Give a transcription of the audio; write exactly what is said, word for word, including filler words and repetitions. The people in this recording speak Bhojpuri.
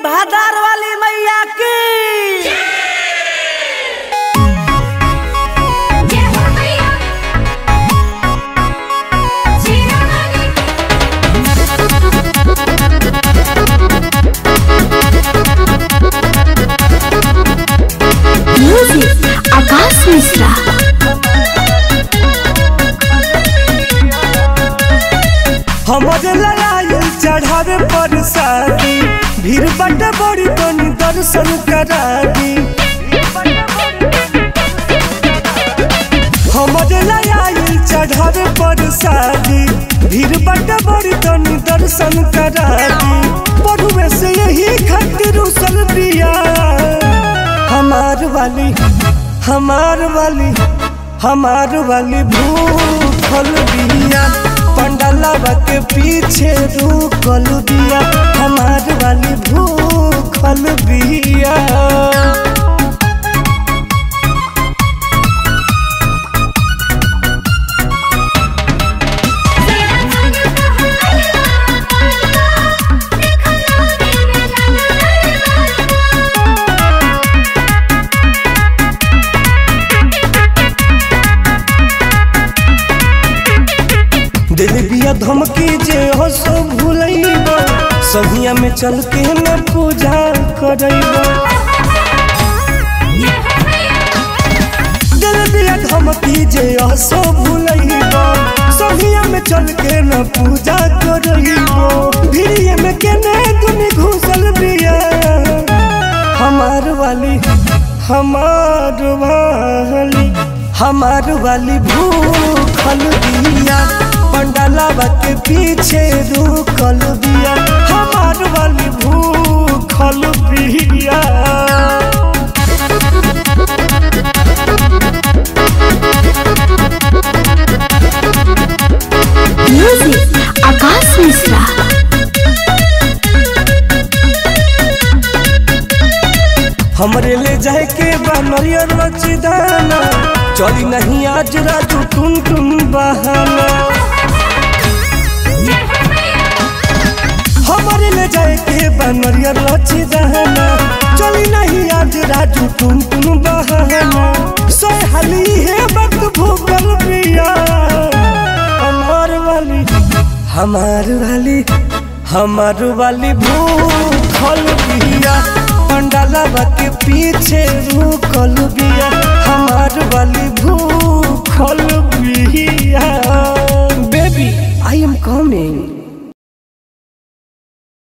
भादार वाली मैया की। म्यूजिक आकाश मिश्रा। हमारे लड़ाई चढ़ावे पर शादी भीड़ बट बड़ी तनी दर्शन करा दी। हमारे लड़ाई चढ़ावे पर शादी भीड़ बट बड़ी तनी दर्शन करा दी। पढ़ुए से यही खातिर उसल दिया हमार वाली हमार वाली हमार वाली भूखल बिया पंडालवा के पीछे रुकल दिया हमार वाली भूखल बिया। दिल बिया धमकी जे हो सो भूलैबो सहिया में चल के न पूजा करैबो। दिल बिया धमकी जे हो सो भूलैबो सहिया में चल के न पूजा करैबो। भिड़िए में केने दुनी घुसल बिया हमार वाली हमार वाली हमार वाली भूखल बिया पंडालवा के पीछे रुकल दिया हमार वाली भूखल बिया। म्यूजिक आकाश मिश्रा। हमरे ले जाए के बनरियर रचिदाना चली नहीं आज राजू टुन टुन बहाना। हमारे ले जाए के बनरिया लची दहना चली नहीं आज राजू टुन टुन बहाना। सोहाली है वक्त भूगल पिया हमार वाली हमार वाली हमार वाली भूखल बिया पंडालवा के पीछे रुकल बिया हमार वाली भूखल बिया। Baby I am coming.